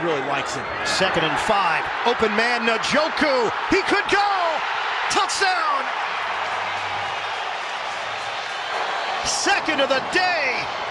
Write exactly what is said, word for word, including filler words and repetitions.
really likes it. Second and five. Open man, Njoku. He could go. Touchdown. Second of the day.